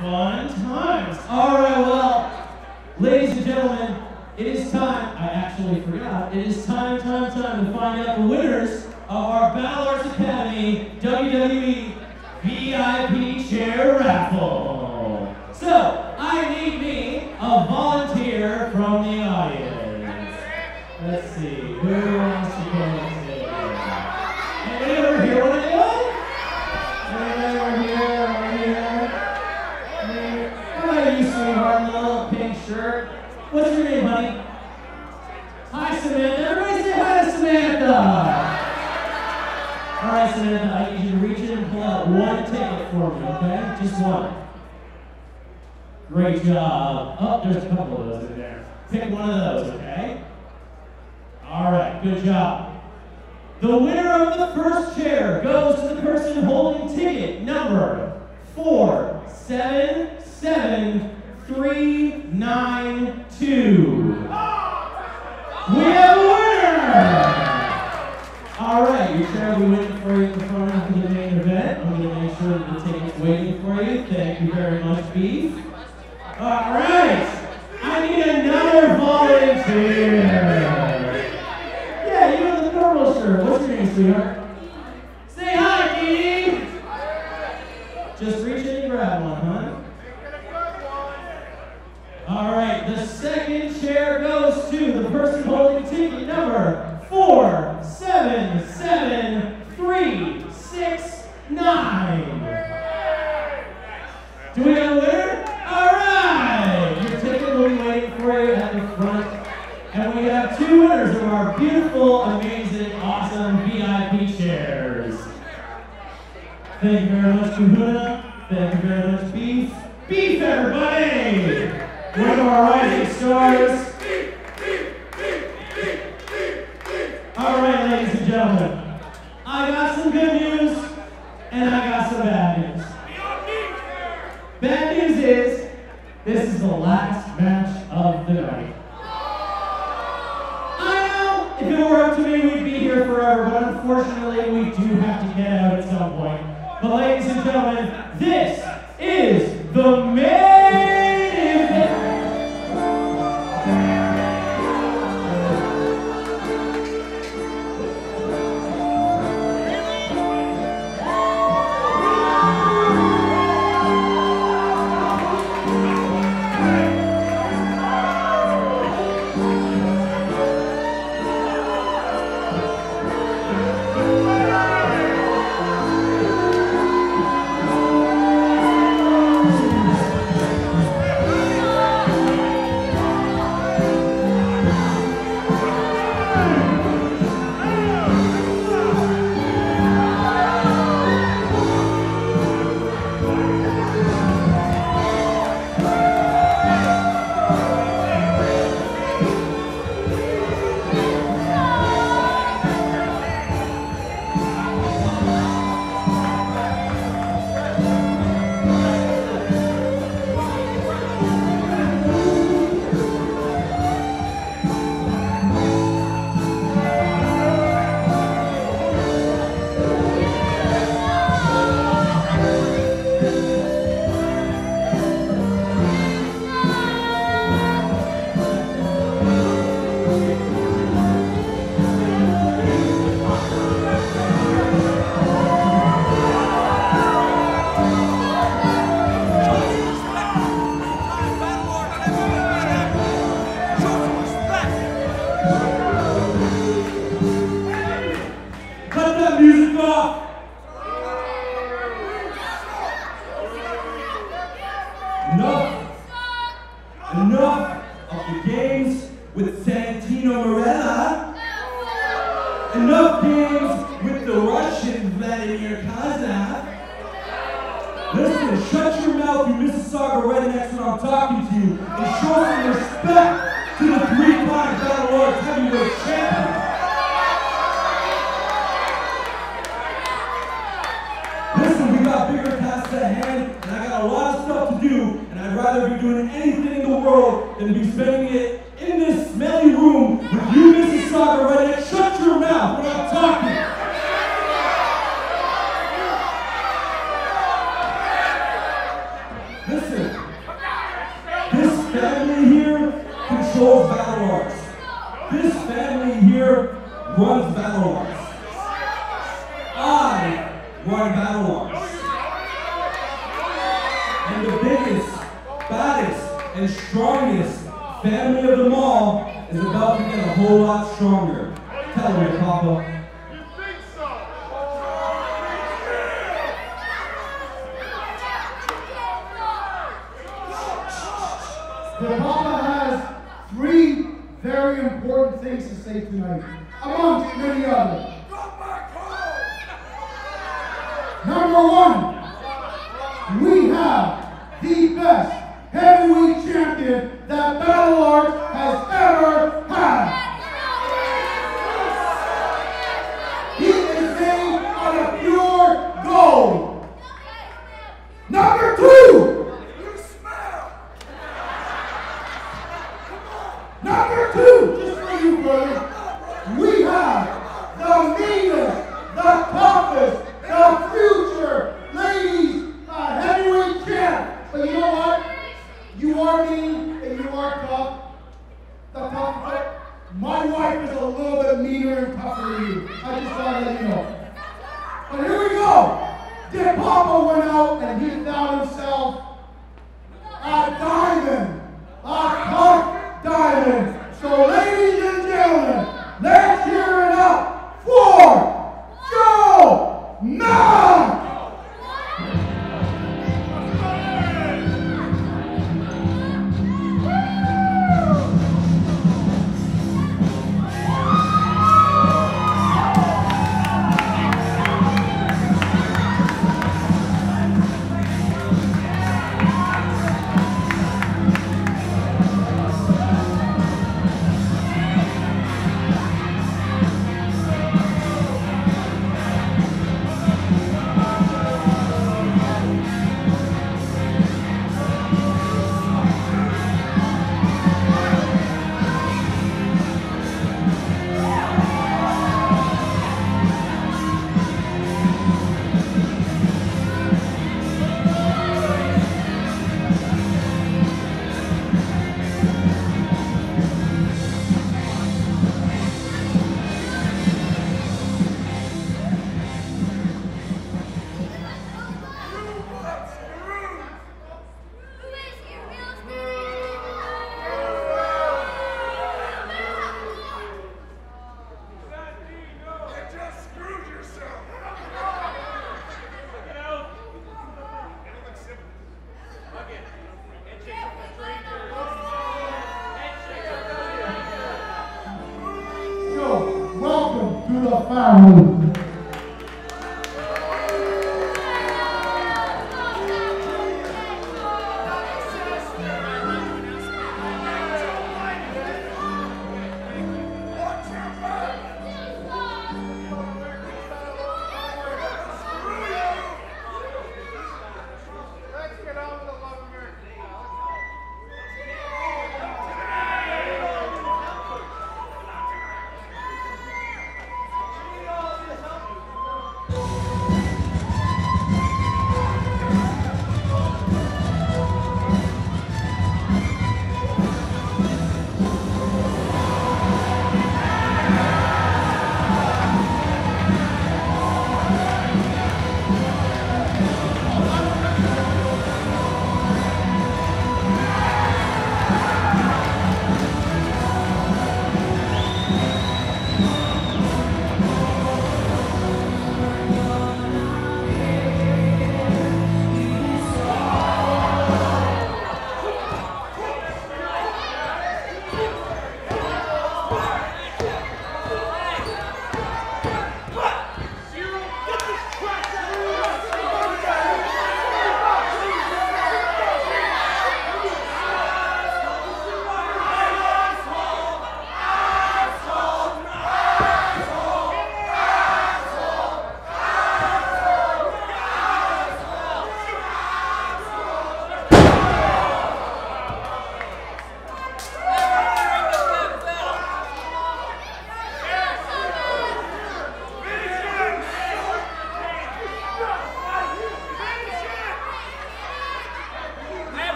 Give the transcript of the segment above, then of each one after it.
Fun times. All right, well, ladies and gentlemen, it is time. I actually forgot. It is time to find out the winners of our Battle Arts Academy WWE VIP chair raffle. So, I need me a volunteer from the audience. Let's see, who wants to go and say it? Anybody over here want to do it? Anybody over here? How about you, sweetheart, in the little pink shirt? What's your name, honey? Hi, Samantha. Everybody say hi to Samantha. All right, Samantha, I need you to reach in and pull out one ticket for me, okay? Just one. Great job. Oh, there's a couple of those in there. Pick one of those, okay? All right, good job. The winner of the first chair goes to the person holding ticket number 477392. We have a winner! All right, your chair will be waiting for you in the front after the main event. I'm going to make sure that the ticket's waiting for you. Thank you very much, Beef. All right, I need another volunteer. Yeah, you in the purple shirt. What's your name, sweetheart? Say hi, Dee. Just reach in and grab one, huh? All right, the second chair goes to the person holding ticket number 477369. Do we have a winner? All right, your ticket will be waiting for you at the front. And we have two winners of our beautiful, amazing, awesome VIP chairs. Thank you very much, Kahuna. Thank you very much, Beef. Beef, everybody! One of our rising stars. All right, ladies and gentlemen. I got some good news, and I got some bad news. Bad news is, this is the last match of the night. I know, if it were up to me, we'd be here forever, but unfortunately, we do have to get out at some point. But ladies and gentlemen, this is the main event. Enough of the games with Santino Marella. Enough games with the Russian Vladimir Kozlov. Listen, shut your mouth, you Mississauga rednecks, when I'm talking to you, and show some respect to the three-time Battle Arts Heavyweight Champion. Listen, we got bigger tasks at hand, and I got a lot of stuff to do, and I'd rather be doing anything in the world than be spending it in this smelly room with you Mississauga rednecks. Shut your mouth when I'm talking. Listen, and strongest family of them all is about to get a whole lot stronger. Tell me, Papa. The Papa has 3 very important things to say tonight, amongst many others. Number 1, we have the best heavyweight champion that Battle Arts has ever had. He is made out of pure gold. Number 2, Number 2, just for you, brother, we have the meanest, the toughest, the future ladies heavyweight champ. But you know what? You are mean and you are tough. The tough part, my wife is a little bit meaner and tougher than you. I just thought I'd let you know. But here we go. Dip Papa went out and he found himself a diamond, a tough diamond. So ladies and gentlemen, let's hear it up for Joe Knox! Welcome to the family.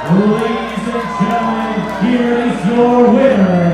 Ladies and gentlemen, here is your winner,